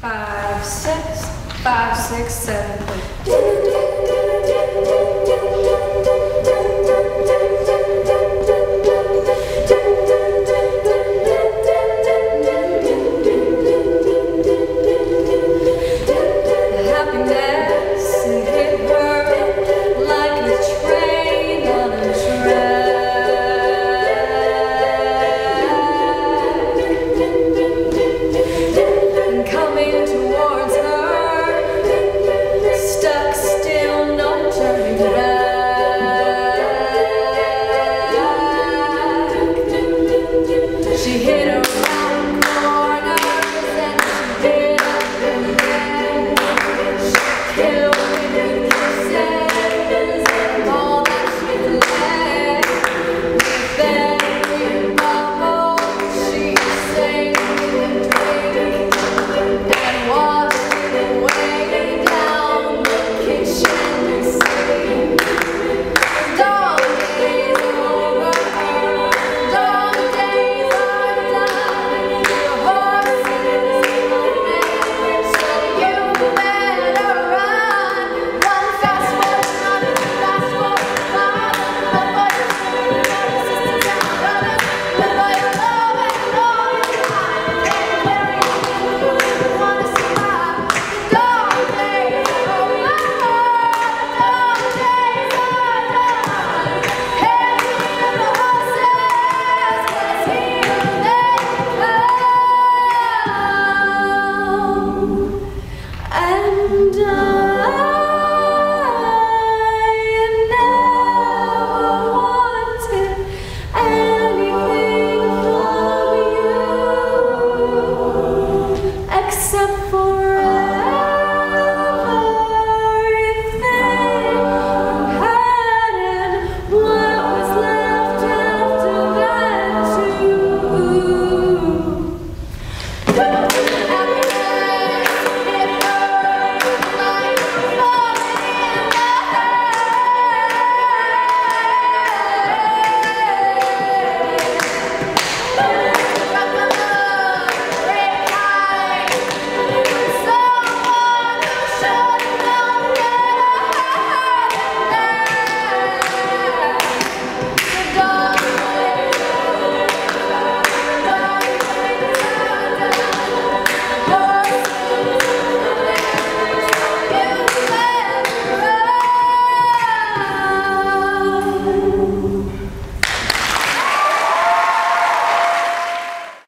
5, 6, 5, 6, 7. Happiness hit her like a train on a track, coming towards her, stuck still, no turning back. She hit around corners and she hit up the end. She killed me with kisses and all that she left. With every bubble she sang and drank and washed it away down the kitchen sink. Dog days over, dog days are done. Your horse is running, so you better run. One fast forward, another fast forward, before you sit down, before you love and know you can't carry it, you wanna survive. Dog days over, dog days are done. Hey, the horses, 'cause here they come. And I never wanted anything from you except for everything I had and what was left after that too.